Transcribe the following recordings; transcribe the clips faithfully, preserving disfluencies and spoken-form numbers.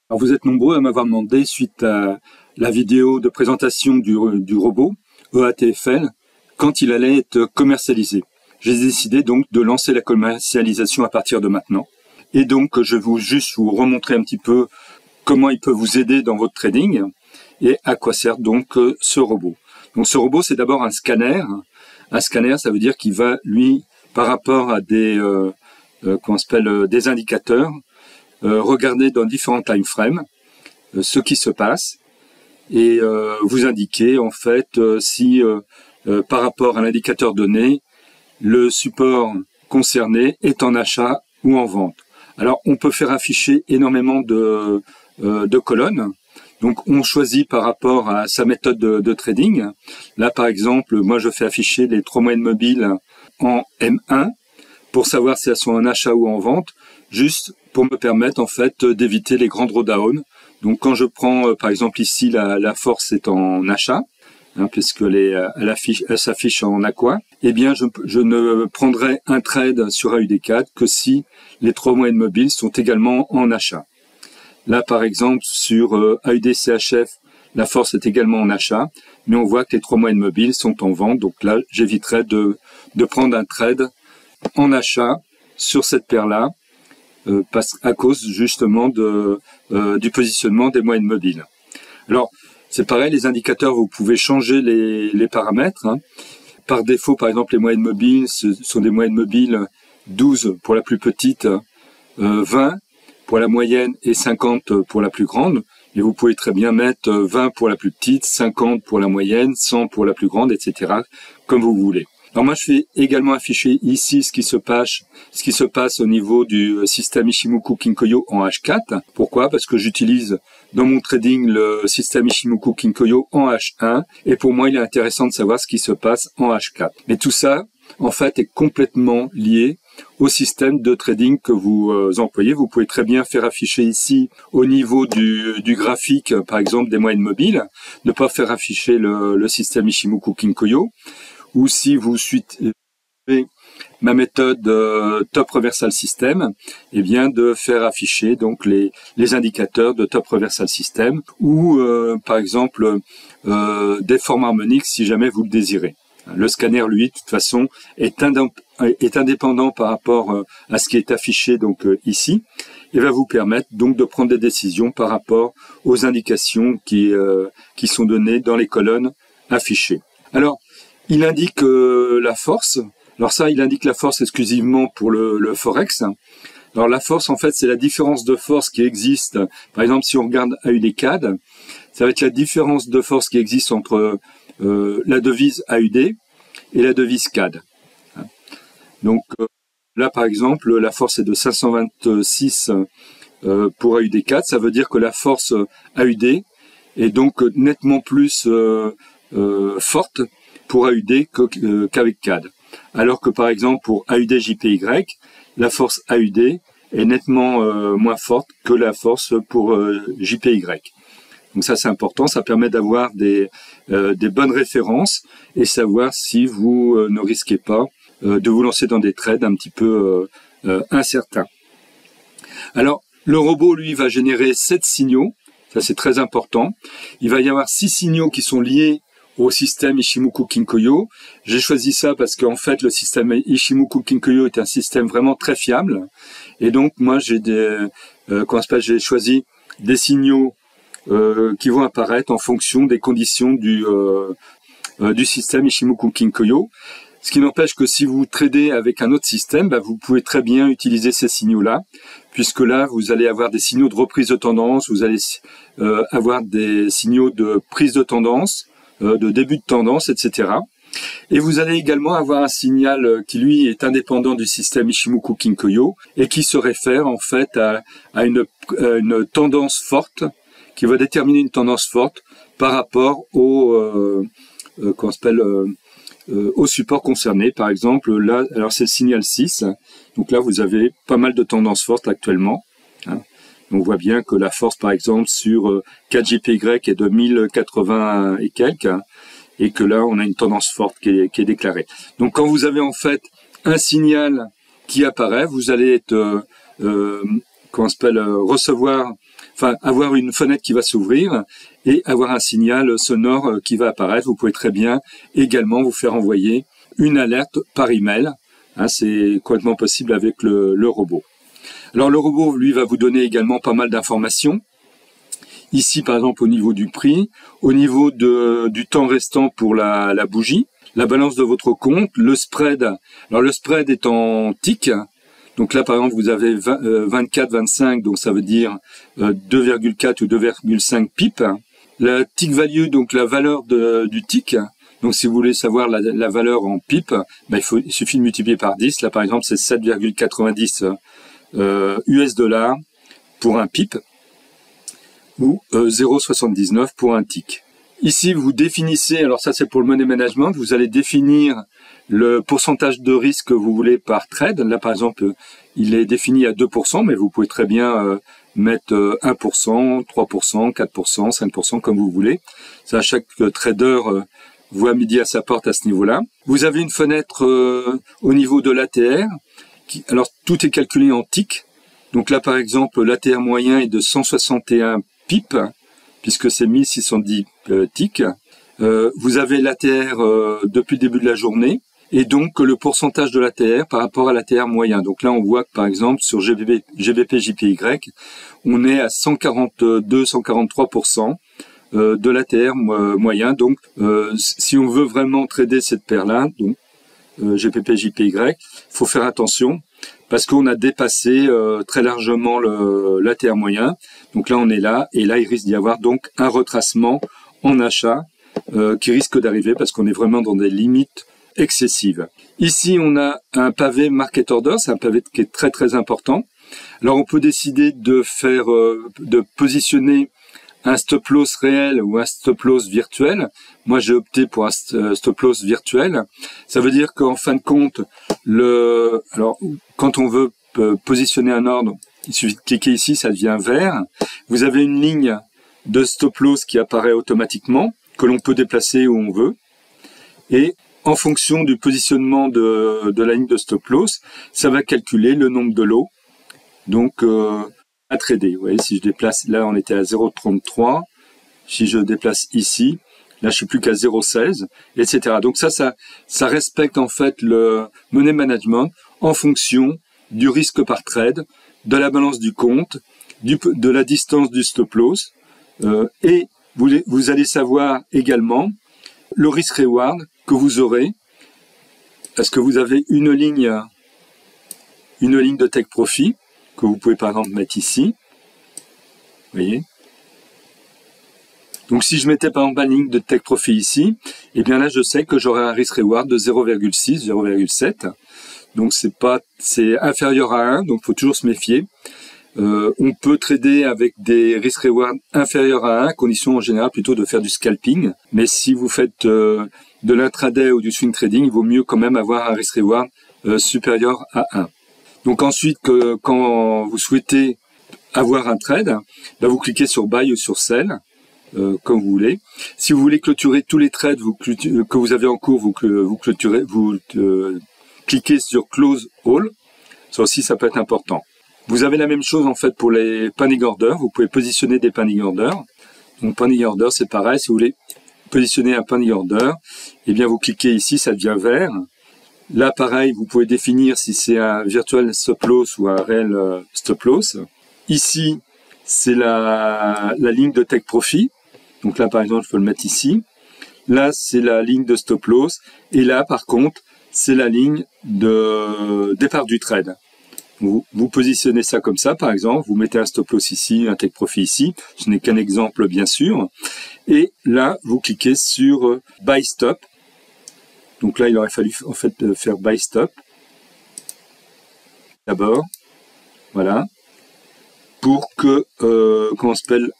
Alors vous êtes nombreux à m'avoir demandé, suite à la vidéo de présentation du, du robot E A T F L, quand il allait être commercialisé. J'ai décidé donc de lancer la commercialisation à partir de maintenant. Et donc je vais vous, juste vous remontrer un petit peu comment il peut vous aider dans votre trading et à quoi sert donc ce robot. Donc ce robot, c'est d'abord un scanner. Un scanner, ça veut dire qu'il va, lui, par rapport à des, euh, euh, comment on s'appelle, euh, des indicateurs, euh, regarder dans différents time frames euh, ce qui se passe et euh, vous indiquer en fait euh, si euh, euh, par rapport à l'indicateur donné, le support concerné est en achat ou en vente. Alors on peut faire afficher énormément de, euh, de colonnes. Donc on choisit par rapport à sa méthode de, de trading. Là par exemple, moi je fais afficher les trois moyennes mobiles en M un pour savoir si elles sont en achat ou en vente, juste pour me permettre en fait d'éviter les grands drawdowns. Donc quand je prends euh, par exemple ici la, la force est en achat, hein, puisqu'elle est, elle, affiche, elle s'affiche en aqua, eh bien je, je ne prendrai un trade sur A U D quatre que si les trois moyennes mobiles sont également en achat. Là par exemple sur euh, A U D C H F, la force est également en achat, mais on voit que les trois moyennes mobiles sont en vente, donc là j'éviterai de, de prendre un trade en achat sur cette paire-là, euh, parce, à cause justement de, euh, du positionnement des moyennes mobiles. Alors, c'est pareil, les indicateurs, vous pouvez changer les, les paramètres. Hein. Par défaut, par exemple, les moyennes mobiles, ce sont des moyennes mobiles douze pour la plus petite, euh, vingt pour la moyenne et cinquante pour la plus grande. Et vous pouvez très bien mettre vingt pour la plus petite, cinquante pour la moyenne, cent pour la plus grande, et cetera, comme vous voulez. Alors moi, je fais également afficher ici ce qui se passe, ce qui se passe au niveau du système Ichimoku Kinkoyo en H quatre. Pourquoi? Parce que j'utilise dans mon trading le système Ichimoku Kinkoyo en H un. Et pour moi, il est intéressant de savoir ce qui se passe en H quatre. Mais tout ça, en fait, est complètement lié au système de trading que vous euh, employez. Vous pouvez très bien faire afficher ici, au niveau du, du graphique, par exemple, des moyennes mobiles, ne pas faire afficher le, le système Ichimoku Kinkoyo. Ou si vous suivez ma méthode euh, Top Reversal System, eh bien de faire afficher donc les, les indicateurs de Top Reversal System ou euh, par exemple euh, des formes harmoniques si jamais vous le désirez. Le scanner, lui, de toute façon, est, est indépendant par rapport à ce qui est affiché donc euh, ici et va vous permettre donc de prendre des décisions par rapport aux indications qui, euh, qui sont données dans les colonnes affichées. Alors, il indique euh, la force. Alors ça, il indique la force exclusivement pour le, le Forex. Alors la force, en fait, c'est la différence de force qui existe. Par exemple, si on regarde A U D C A D, ça va être la différence de force qui existe entre euh, la devise A U D et la devise C A D. Donc euh, là, par exemple, la force est de cinq cent vingt-six euh, pour A U D C A D. Ça veut dire que la force A U D est donc nettement plus euh, euh, forte pour A U D qu'avec C A D. Alors que par exemple pour A U D J P Y, la force A U D est nettement euh, moins forte que la force pour euh, J P Y. Donc ça c'est important, ça permet d'avoir des, euh, des bonnes références et savoir si vous euh, ne risquez pas euh, de vous lancer dans des trades un petit peu euh, euh, incertains. Alors le robot lui va générer sept signaux, ça c'est très important. Il va y avoir six signaux qui sont liés au système Ichimoku Kinkoyo. J'ai choisi ça parce qu'en fait le système Ichimoku Kinkoyo est un système vraiment très fiable et donc moi j'ai des euh, comment ça s'appelle, j'ai choisi des signaux euh, qui vont apparaître en fonction des conditions du euh, euh, du système Ichimoku Kinkoyo. Ce qui n'empêche que si vous tradez avec un autre système, bah, vous pouvez très bien utiliser ces signaux-là, puisque là, vous allez avoir des signaux de reprise de tendance, vous allez euh, avoir des signaux de prise de tendance, de début de tendance, et cetera. Et vous allez également avoir un signal qui, lui, est indépendant du système Ichimoku Kinkoyo et qui se réfère, en fait, à, à, une, à une tendance forte, qui va déterminer une tendance forte par rapport au, euh, euh, comment s'appelle, euh, euh, au support concerné. Par exemple, là, alors c'est le signal six. Donc là, vous avez pas mal de tendances fortes actuellement. Hein. On voit bien que la force, par exemple, sur quatre J P Y est de mille quatre-vingts et quelques, hein, et que là, on a une tendance forte qui est, qui est déclarée. Donc, quand vous avez en fait un signal qui apparaît, vous allez être, euh, euh, comment on s'appelle, euh, recevoir enfin avoir une fenêtre qui va s'ouvrir et avoir un signal sonore qui va apparaître. Vous pouvez très bien également vous faire envoyer une alerte par email. Hein, c'est complètement possible avec le, le robot. Alors le robot, lui, va vous donner également pas mal d'informations. Ici, par exemple, au niveau du prix, au niveau de, du temps restant pour la, la bougie, la balance de votre compte, le spread. Alors le spread est en tick. Donc là, par exemple, vous avez vingt, euh, vingt-quatre, vingt-cinq, donc ça veut dire euh, deux virgule quatre ou deux virgule cinq pips. La tick value, donc la valeur de, du tick. Donc si vous voulez savoir la, la valeur en pips, ben, il, faut, il suffit de multiplier par dix. Là, par exemple, c'est sept virgule quatre-vingt-dix euh, U S dollars pour un pip ou euh, zéro virgule soixante-dix-neuf pour un tick. Ici, vous définissez, alors ça c'est pour le money management, vous allez définir le pourcentage de risque que vous voulez par trade. Là, par exemple, il est défini à deux pour cent, mais vous pouvez très bien euh, mettre euh, un pour cent, trois pour cent, quatre pour cent, cinq pour cent, comme vous voulez. Ça, chaque euh, trader euh, voit midi à sa porte à ce niveau-là. Vous avez une fenêtre euh, au niveau de l'A T R. Qui, alors, tout est calculé en tick. Donc là, par exemple, l'A T R moyen est de cent soixante et un pips, puisque c'est mille six cent dix euh, ticks. Euh, vous avez l'A T R euh, depuis le début de la journée, et donc le pourcentage de l'A T R par rapport à l'A T R moyen. Donc là, on voit que par exemple, sur G B P J P Y, on est à cent quarante-deux à cent quarante-trois pour cent euh, de l'A T R euh, moyen. Donc, euh, si on veut vraiment trader cette paire-là, donc euh, G P P J P Y, il faut faire attention, parce qu'on a dépassé euh, très largement le, l'A T R moyen. Donc là, on est là, et là, il risque d'y avoir donc un retracement en achat euh, qui risque d'arriver, parce qu'on est vraiment dans des limites excessives. Ici, on a un pavé market order, c'est un pavé qui est très très important. Alors, on peut décider de faire, euh, de positionner un stop loss réel ou un stop loss virtuel. Moi, j'ai opté pour un stop loss virtuel. Ça veut dire qu'en fin de compte, le, alors, quand on veut positionner un ordre, il suffit de cliquer ici, ça devient vert. Vous avez une ligne de stop loss qui apparaît automatiquement, que l'on peut déplacer où on veut. Et en fonction du positionnement de, de la ligne de stop loss, ça va calculer le nombre de lots. Donc, euh, à trader. Vous voyez, si je déplace, là on était à zéro virgule trente-trois, si je déplace ici, là je suis plus qu'à zéro virgule seize, et cetera. Donc ça, ça, ça respecte en fait le money management en fonction du risque par trade, de la balance du compte, du, de la distance du stop loss, euh, et vous, vous allez savoir également le risk reward que vous aurez. Est-ce que vous avez une ligne, une ligne de take profit que vous pouvez par exemple mettre ici, vous voyez. Donc si je mettais par exemple une ligne de take profit ici, et eh bien là je sais que j'aurai un risk reward de zéro virgule six, zéro virgule sept. Donc c'est pas, c'est inférieur à un, donc il faut toujours se méfier. Euh, on peut trader avec des risk reward inférieurs à un, condition en général plutôt de faire du scalping. Mais si vous faites euh, de l'intraday ou du swing trading, il vaut mieux quand même avoir un risk reward euh, supérieur à un. Donc ensuite, que, quand vous souhaitez avoir un trade, là vous cliquez sur Buy ou sur Sell, euh, comme vous voulez. Si vous voulez clôturer tous les trades vous, que vous avez en cours, vous, vous clôturez, vous euh, cliquez sur Close All. Ça aussi, ça peut être important. Vous avez la même chose en fait pour les pending orders. Vous pouvez positionner des pending orders. Donc pending order, c'est pareil. Si vous voulez positionner un pending order, eh bien vous cliquez ici, ça devient vert. Là, pareil, vous pouvez définir si c'est un virtual stop loss ou un réel euh, stop loss. Ici, c'est la, la ligne de take profit. Donc là, par exemple, je peux le mettre ici. Là, c'est la ligne de stop loss. Et là, par contre, c'est la ligne de départ du trade. Vous, vous positionnez ça comme ça, par exemple. Vous mettez un stop loss ici, un take profit ici. Ce n'est qu'un exemple, bien sûr. Et là, vous cliquez sur Buy Stop. Donc là, il aurait fallu en fait faire Buy Stop. D'abord, voilà. Pour que, euh, comment on s'appelle,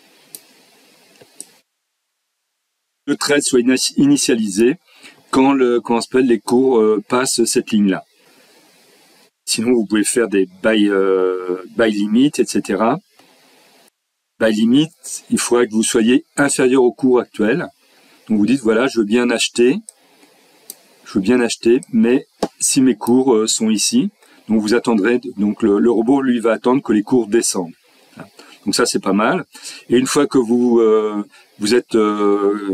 le trade soit initialisé quand le, comment on s'appelle, les cours euh, passent cette ligne-là. Sinon, vous pouvez faire des buy, euh, buy limit, et cetera. Buy limit, il faudrait que vous soyez inférieur au cours actuel. Donc vous dites, voilà, je veux bien acheter, je veux bien acheter, mais si mes cours euh, sont ici, donc vous attendrez, donc le, le robot, lui, va attendre que les cours descendent. Donc Donc ça, c'est pas mal. Et une fois que vous euh, vous êtes euh,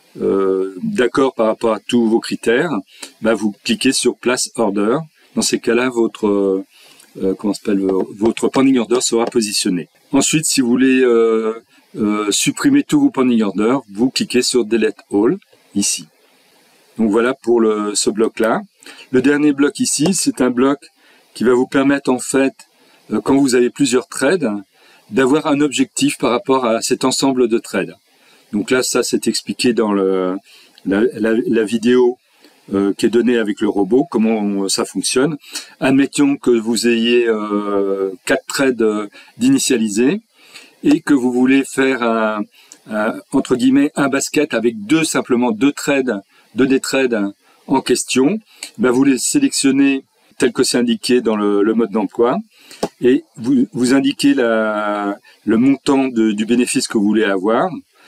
euh, d'accord par rapport à tous vos critères, bah, vous cliquez sur Place Order. Dans ces cas-là, votre euh, comment s'appelle votre pending order sera positionné. Ensuite, si vous voulez euh, euh, supprimer tous vos pending orders, vous cliquez sur Delete All ici. Donc voilà pour le, ce bloc-là. Le dernier bloc ici, c'est un bloc qui va vous permettre en fait, euh, quand vous avez plusieurs trades, d'avoir un objectif par rapport à cet ensemble de trades. Donc là, ça c'est expliqué dans le, la, la, la vidéo euh, qui est donnée avec le robot, comment on, ça fonctionne. Admettons que vous ayez euh, quatre trades d'initialiser et que vous voulez faire un, un, entre guillemets un basket avec deux simplement deux trades, deux des trades en question. Ben vous les sélectionnez tel que c'est indiqué dans le, le mode d'emploi et vous, vous indiquez la, le montant de, du bénéfice que vous voulez avoir.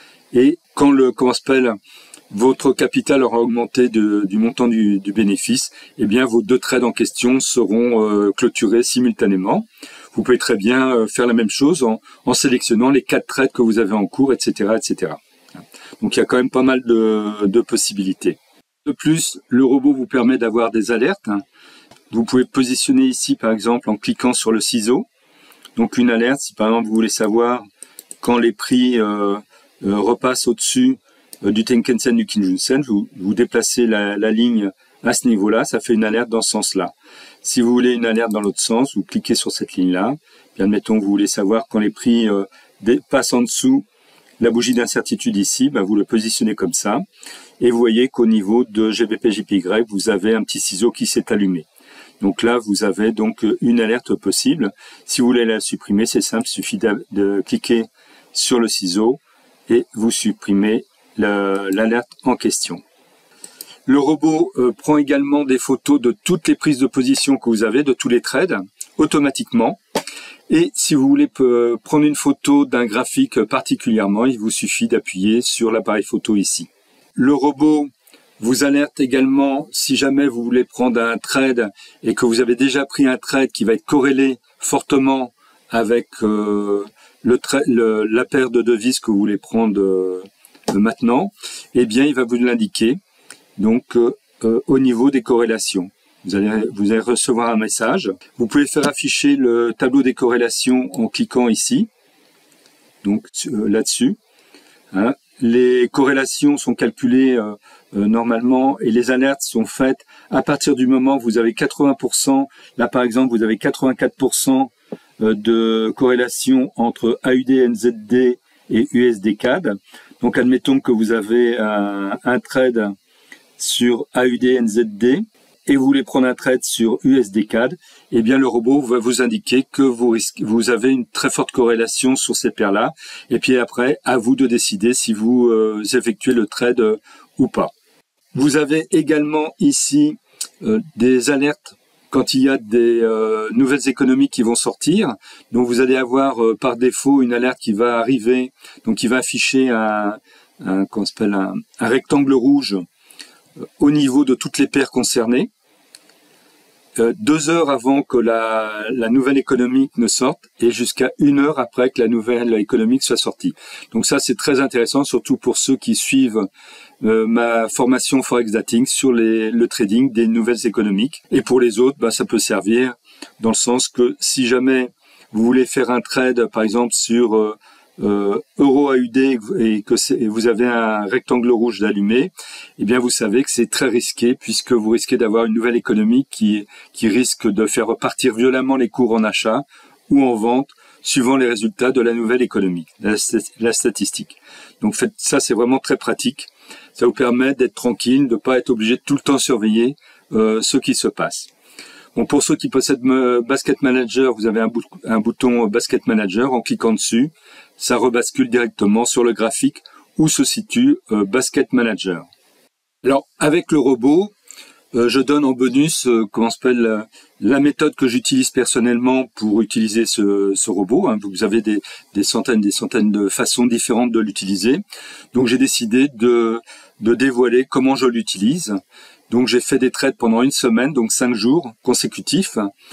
Et quand le comment s'appelle votre capital aura augmenté de, du montant du, du bénéfice, eh bien vos deux trades en question seront euh, clôturés simultanément. Vous pouvez très bien euh, faire la même chose en, en sélectionnant les quatre trades que vous avez en cours, et cetera, et cetera. Donc il y a quand même pas mal de, de possibilités. De plus, le robot vous permet d'avoir des alertes. Vous pouvez positionner ici, par exemple, en cliquant sur le ciseau. Donc une alerte, si par exemple vous voulez savoir quand les prix euh, euh, repassent au-dessus euh, du Tenkan Sen, du Kijun Sen, vous, vous déplacez la, la ligne à ce niveau-là, ça fait une alerte dans ce sens-là. Si vous voulez une alerte dans l'autre sens, vous cliquez sur cette ligne-là. Puis admettons que vous voulez savoir quand les prix euh, passent en dessous la bougie d'incertitude ici, ben vous le positionnez comme ça. Et vous voyez qu'au niveau de G B P J P Y, vous avez un petit ciseau qui s'est allumé. Donc là, vous avez donc une alerte possible. Si vous voulez la supprimer, c'est simple, il suffit de, de cliquer sur le ciseau et vous supprimez l'alerte en question. Le robot euh, prend également des photos de toutes les prises de position que vous avez, de tous les trades, automatiquement. Et si vous voulez euh, prendre une photo d'un graphique particulièrement, il vous suffit d'appuyer sur l'appareil photo ici. Le robot vous alerte également si jamais vous voulez prendre un trade et que vous avez déjà pris un trade qui va être corrélé fortement avec euh, le, le la paire de devises que vous voulez prendre euh, maintenant, eh bien il va vous l'indiquer donc euh, euh, au niveau des corrélations. Vous allez, vous allez recevoir un message. Vous pouvez faire afficher le tableau des corrélations en cliquant ici, donc euh, là-dessus. Hein. Les corrélations sont calculées euh, euh, normalement et les alertes sont faites à partir du moment où vous avez quatre-vingts pour cent. Là, par exemple, vous avez quatre-vingt-quatre pour cent de corrélation entre A U D N Z D et U S D C A D. Donc, admettons que vous avez un, un trade sur A U D N Z D et vous voulez prendre un trade sur U S D C A D, eh bien le robot va vous indiquer que vous risquez, vous avez une très forte corrélation sur ces paires-là. Et puis après, à vous de décider si vous euh, effectuez le trade euh, ou pas. Vous avez également ici euh, des alertes quand il y a des euh, nouvelles économies qui vont sortir. Donc vous allez avoir euh, par défaut une alerte qui va arriver, donc qui va afficher un, un, comment s'appelle, un, un rectangle rouge euh, au niveau de toutes les paires concernées. Euh, deux heures avant que la, la nouvelle économique ne sorte et jusqu'à une heure après que la nouvelle économique soit sortie. Donc ça, c'est très intéressant, surtout pour ceux qui suivent euh, ma formation Forex Dating sur les, le trading des nouvelles économiques. Et pour les autres, bah, ça peut servir dans le sens que si jamais vous voulez faire un trade, par exemple, sur euh, euh, euro A U D et que et vous avez un rectangle rouge d'allumé, eh bien vous savez que c'est très risqué puisque vous risquez d'avoir une nouvelle économie qui qui risque de faire repartir violemment les cours en achat ou en vente suivant les résultats de la nouvelle économie, la, la statistique. Donc faites, ça c'est vraiment très pratique. Ça vous permet d'être tranquille, de ne pas être obligé de tout le temps surveiller euh, ce qui se passe. Bon, pour ceux qui possèdent Basket Manager, vous avez un, bout, un bouton Basket Manager. En cliquant dessus, ça rebascule directement sur le graphique où se situe euh, Basket Manager. Alors, avec le robot, euh, je donne en bonus euh, comment s'appelle la, la méthode que j'utilise personnellement pour utiliser ce, ce robot. Hein. Vous avez des, des centaines, des centaines de façons différentes de l'utiliser. Donc, j'ai décidé de, de dévoiler comment je l'utilise. Donc j'ai fait des trades pendant une semaine, donc cinq jours consécutifs.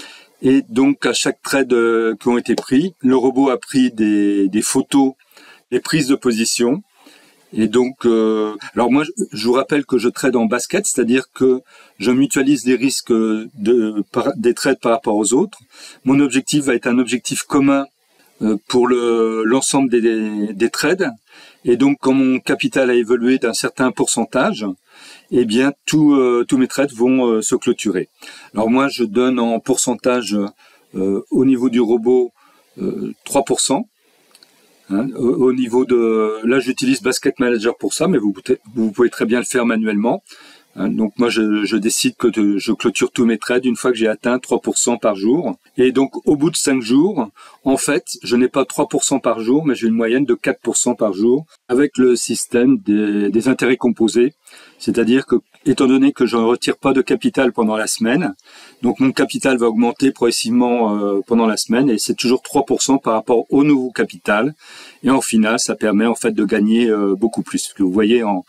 Et donc, à chaque trade euh, qui ont été pris, le robot a pris des, des photos, des prises de position. Et donc, euh, alors moi, je, je vous rappelle que je trade en basket, c'est-à-dire que je mutualise les risques de, par, des trades par rapport aux autres. Mon objectif va être un objectif commun euh, pour le, l'ensemble des, des, des trades. Et donc, quand mon capital a évolué d'un certain pourcentage, eh bien, tous euh, tous mes trades vont euh, se clôturer. Alors moi, je donne en pourcentage euh, au niveau du robot euh, trois pour cent. Hein, au, au niveau de, là, j'utilise Basket Manager pour ça, mais vous, vous pouvez très bien le faire manuellement. Hein, donc moi, je, je décide que de, je clôture tous mes trades une fois que j'ai atteint trois pour cent par jour. Et donc, au bout de cinq jours, en fait, je n'ai pas trois pour cent par jour, mais j'ai une moyenne de quatre pour cent par jour avec le système des, des intérêts composés. C'est-à-dire que, étant donné que je ne retire pas de capital pendant la semaine, donc mon capital va augmenter progressivement euh, pendant la semaine et c'est toujours trois pour cent par rapport au nouveau capital. Et en final, ça permet en fait de gagner euh, beaucoup plus. Parce que vous voyez, en,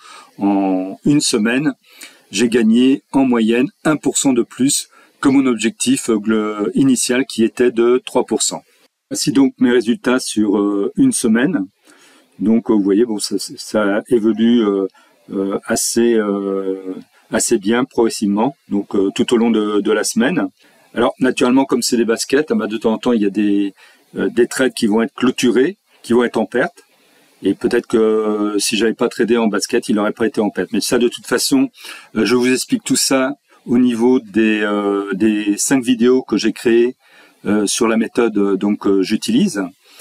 en une semaine, j'ai gagné en moyenne un pour cent de plus que mon objectif euh, initial qui était de trois pour cent. Voici donc mes résultats sur euh, une semaine. Donc euh, vous voyez, bon, ça, ça évolue euh, euh, assez euh, assez bien progressivement, donc euh, tout au long de, de la semaine. Alors naturellement, comme c'est des baskets, bah, de temps en temps il y a des euh, des trades qui vont être clôturés, qui vont être en perte. Et peut-être que euh, si j'avais pas tradé en basket, il n'aurait pas été en perte. Mais ça, de toute façon, euh, je vous explique tout ça au niveau des euh, des cinq vidéos que j'ai créées euh, sur la méthode euh, donc euh, j'utilise.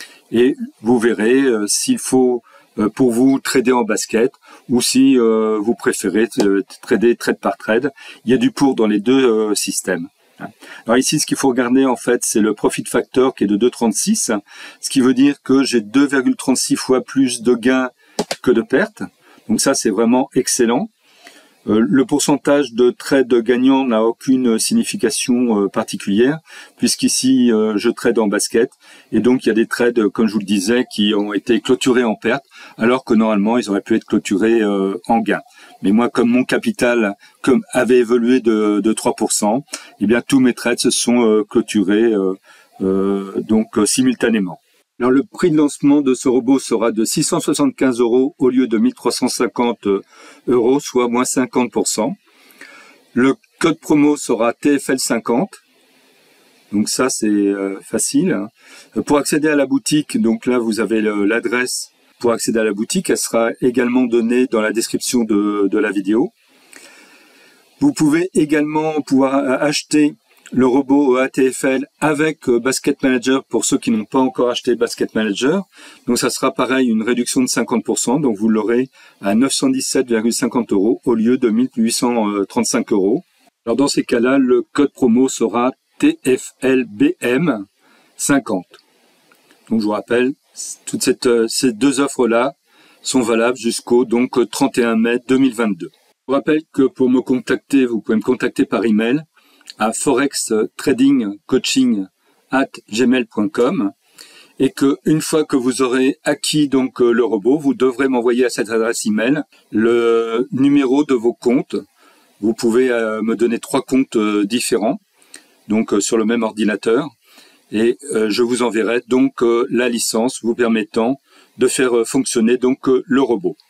Et vous verrez euh, s'il faut euh, pour vous trader en basket ou si euh, vous préférez euh, trader trade par trade. Il y a du pour dans les deux euh, systèmes. Alors ici, ce qu'il faut regarder en fait, c'est le profit factor qui est de deux virgule trente-six, ce qui veut dire que j'ai deux virgule trente-six fois plus de gains que de pertes. Donc ça, c'est vraiment excellent. Euh, le pourcentage de trades gagnants n'a aucune signification euh, particulière, puisqu'ici, euh, je trade en basket. Et donc, il y a des trades, comme je vous le disais, qui ont été clôturés en perte, alors que normalement, ils auraient pu être clôturés euh, en gain. Mais moi, comme mon capital comme avait évolué de, de trois pour cent, eh bien, tous mes trades se sont euh, clôturés euh, euh, donc euh, simultanément. Alors, le prix de lancement de ce robot sera de six cent soixante-quinze euros au lieu de mille trois cent cinquante euros, soit moins cinquante pour cent. Le code promo sera T F L cinquante. Donc ça, c'est euh, facile. Pour accéder à la boutique, donc là, vous avez le, l'adresse pour accéder à la boutique. Elle sera également donnée dans la description de, de la vidéo. Vous pouvez également pouvoir acheter le robot A T F L avec Basket Manager pour ceux qui n'ont pas encore acheté Basket Manager. Donc ça sera pareil, une réduction de cinquante pour cent. Donc vous l'aurez à neuf cent dix-sept virgule cinquante euros au lieu de mille huit cent trente-cinq euros. Alors dans ces cas-là, le code promo sera T F L B M cinquante. Donc je vous rappelle, toutes cette, ces deux offres-là sont valables jusqu'au donc trente et un mai deux mille vingt-deux. Je vous rappelle que pour me contacter, vous pouvez me contacter par email à forextradingcoaching arobase gmail point com et que une fois que vous aurez acquis donc le robot, vous devrez m'envoyer à cette adresse email le numéro de vos comptes. Vous pouvez euh, me donner trois comptes euh, différents, donc euh, sur le même ordinateur, et euh, je vous enverrai donc euh, la licence vous permettant de faire euh, fonctionner donc euh, le robot.